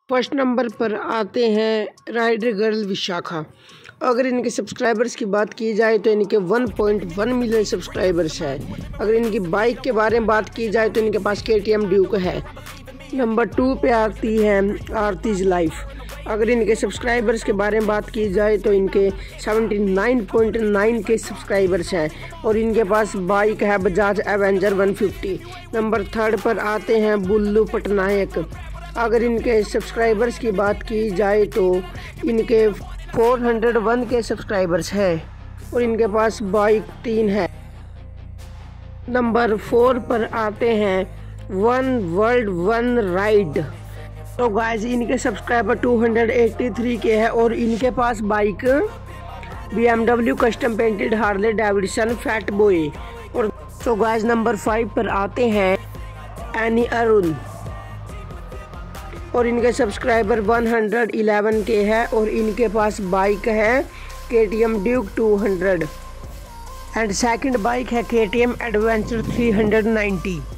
First number पर आते हैं राइडर गर्ल विशाखा। अगर इनके सब्सक्राइबर्स की बात की जाए तो इनके 1.1 मिलियन सब्सक्राइबर्स है। अगर इनकी बाइक के बारे में बात की जाए तो इनके पास KTM ड्यूक है। नंबर 2 पे आती है आरतीज लाइफ। अगर इनके सब्सक्राइबर्स के बारे में बात की जाए तो इनके 79.9 के सब्सक्राइबर्स हैं और इनके पास बाइक है बजाज एवेंजर 150। नंबर 3 पर आते हैं बुल्लू पटनायक। अगर इनके सब्सक्राइबर्स की बात की जाए तो इनके 401 के सब्सक्राइबर्स हैं और इनके पास बाइक 3 है। नंबर 4 पर आते हैं वन वर्ल्ड वन राइड। तो गाइस इनके सब्सक्राइबर 283 के हैं और इनके पास bike BMW custom painted Harley Davidson fat boy. और तो गाइस नंबर 5 पर आते हैं एनी अरुण और इनके सब्सक्राइबर 111 के हैं और इनके पास बाइक है KTM Duke 200 and second bike है KTM एडवेंचर 390।